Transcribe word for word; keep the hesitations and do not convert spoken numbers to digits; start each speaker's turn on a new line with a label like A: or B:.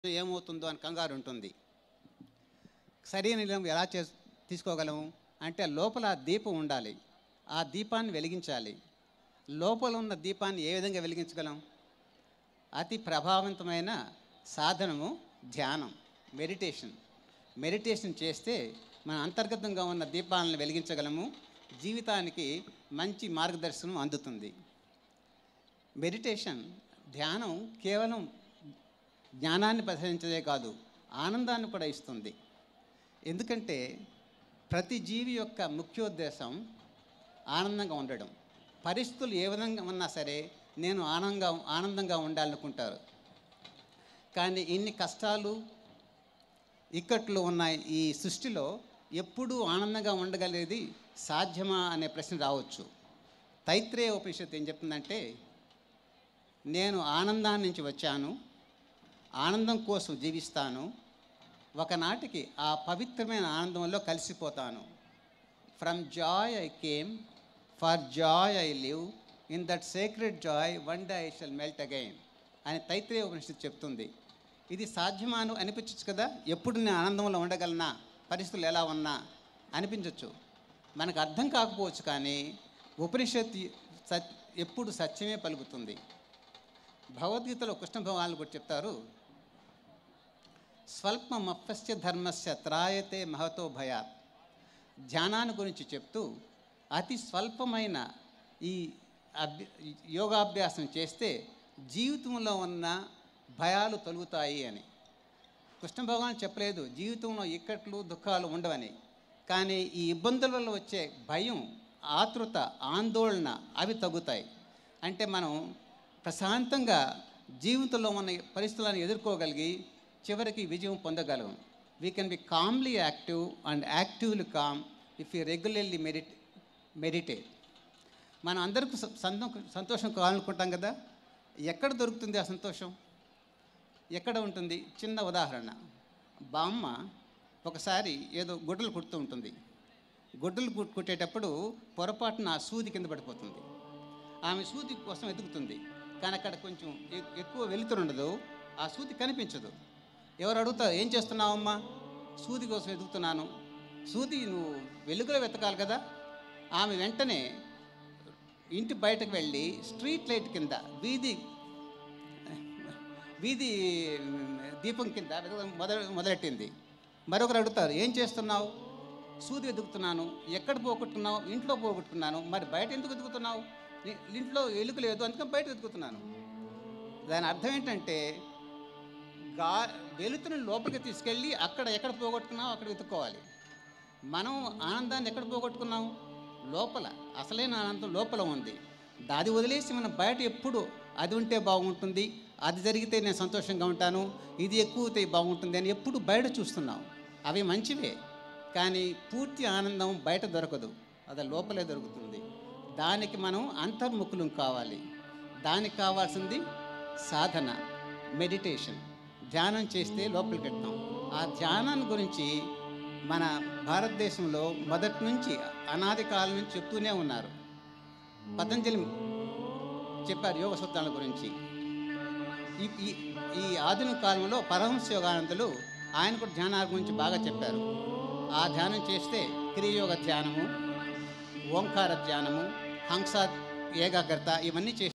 A: ఏమవుతుందో అని కంగారు ఉంటుంది. సరైన నిర్ణయం ఎలా చే తీసుకోగలము అంటే లోపల దీపం ఉండాలి. ఆ దీపాన్ని వెలిగించాలి. లోపల ఉన్న దీపాన్ని ఏ విధంగా వెలిగించగలం? అతి ప్రభావవంతమైన సాధనము ధ్యానం, మెడిటేషన్. మెడిటేషన్ చేస్తే మన అంతర్గతంగా ఉన్న దీపాలను వెలిగించగలము. జీవితానికి మంచి మార్గదర్శనం అందుతుంది. మెడిటేషన్, ధ్యానం కేవలం జ్ఞానాన్ని ప్రసాదించదే కాదు, ఆనందాన్ని కూడా ఇస్తుంది. ఎందుకంటే ప్రతి జీవి యొక్క ముఖ్యోద్దేశం ఆనందంగా ఉండడం. పరిస్థితులు ఏ విధంగా ఉన్నా సరే నేను ఆనందంగా ఆనందంగా ఉండాలనుకుంటారు. కానీ ఇన్ని కష్టాలు ఇక్కట్లు ఉన్న ఈ సృష్టిలో ఎప్పుడూ ఆనందంగా ఉండగలిగేది సాధ్యమా అనే ప్రశ్న రావచ్చు. తైత్రేయ ఉపనిషత్తు ఏం చెప్తుందంటే, నేను ఆనందాన్ని నుంచి వచ్చాను, ఆనందం కోసం జీవిస్తాను, ఒకనాటికి ఆ పవిత్రమైన ఆనందంలో కలిసిపోతాను. From joy I came, for joy I live, in that sacred joy one day I shall melt again అని తైత్రేయ ఉపనిషత్తు చెప్తుంది. ఇది సాధ్యమాను అనిపించచ్చు కదా. ఎప్పుడు నేను ఆనందంలో ఉండగలనా, పరిస్థితులు ఎలా ఉన్నా అనిపించవచ్చు. మనకు అర్థం కాకపోవచ్చు, కానీ ఉపనిషత్తు సత్ ఎప్పుడు సత్యమే పలుకుతుంది. భగవద్గీతలో కృష్ణ భగవానులు కూడా చెప్తారు, స్వల్పమప్యస్య ధర్మస్య త్రాయతే మహతో భయాత్. ధ్యానాన్ని గురించి చెప్తూ అతి స్వల్పమైన ఈ అభ్య యోగాభ్యాసం చేస్తే జీవితంలో ఉన్న భయాలు తొలుగుతాయి అని. కృష్ణ భగవాన్ చెప్పలేదు జీవితంలో ఇక్కట్లు దుఃఖాలు ఉండవని. కానీ ఈ ఇబ్బందుల వల్ల వచ్చే భయం, ఆతృత, ఆందోళన అవి తగ్గుతాయి. అంటే మనం ప్రశాంతంగా జీవితంలో ఉన్న పరిస్థితులను ఎదుర్కోగలిగి చివరికి విజయం పొందగలం. We can be calmly active and actively calm if you regularly medit meditate. మనం అందరికీ సంతో సంతోషం కావాలనుకుంటాం కదా. ఎక్కడ దొరుకుతుంది ఆ సంతోషం? ఎక్కడ ఉంటుంది? చిన్న ఉదాహరణ. బామ్మ ఒకసారి ఏదో గుడ్డలు కుడుతూ ఉంటుంది. గుడ్డలు కుట్టేటప్పుడు పొరపాటున ఆ సూది కింద పడిపోతుంది. ఆమె సూది కోసం వెతుకుతుంది, కానీ అక్కడ కొంచెం ఎక్కువ వెలుతురుండదు, ఆ సూది కనిపించదు. ఎవరు అడుగుతారు, ఏం చేస్తున్నావమ్మా? సూది కోసం వెతుకుతున్నాను. సూది నువ్వు వెలుగులో వెతకాలి కదా. ఆమె వెంటనే ఇంటి బయటకు వెళ్ళి స్ట్రీట్ లైట్ కింద, వీధి వీధి దీపం కింద మొదల మొదలెట్టింది. మరొకరు అడుగుతారు, ఏం చేస్తున్నావు? సూది వెతుకుతున్నాను. ఎక్కడ పోగొట్టుకున్నావు? ఇంట్లో పోగొట్టుకున్నాను. మరి బయట ఎందుకు వెతుకుతున్నావు? ఇంట్లో ఎలుక లేదు, అందుకని బయట వెతుకుతున్నాను. దాని అర్థం ఏంటంటే గా వెలుతురుని లోపలికి తీసుకెళ్ళి అక్కడ ఎక్కడ పోగొట్టుకున్నావు అక్కడ వెతుక్కోవాలి. మనం ఆనందాన్ని ఎక్కడ పోగొట్టుకున్నాం? లోపల. అసలైన ఆనందం లోపల ఉంది. అది వదిలేసి మనం బయట ఎప్పుడు అది ఉంటే బాగుంటుంది, అది జరిగితే నేను సంతోషంగా ఉంటాను, ఇది ఎక్కువైతే బాగుంటుంది అని ఎప్పుడు బయట చూస్తున్నాం. అవి మంచివే, కానీ పూర్తి ఆనందం బయట దొరకదు, అది లోపలే దొరుకుతుంది. దానికి మనం అంతర్ముఖులం కావాలి. దానికి కావాల్సింది సాధన, మెడిటేషన్. ధ్యానం చేస్తే లోపలికి వెళ్తాం. ఆ ధ్యానాన్ని గురించి మన భారతదేశంలో మొదటి నుంచి అనాది కాలం నుంచి చెప్తూనే ఉన్నారు. పతంజలి చెప్పారు యోగ సూత్రాల గురించి. ఈ ఈ ఆధునిక కాలంలో పరమహంస యోగానందులు ఆయన కూడా ధ్యానాల గురించి బాగా చెప్పారు. ఆ ధ్యానం చేస్తే క్రియయోగ ధ్యానము, ఓంకార ధ్యానము, హంస ఏకాగ్రత ఇవన్నీ చేసి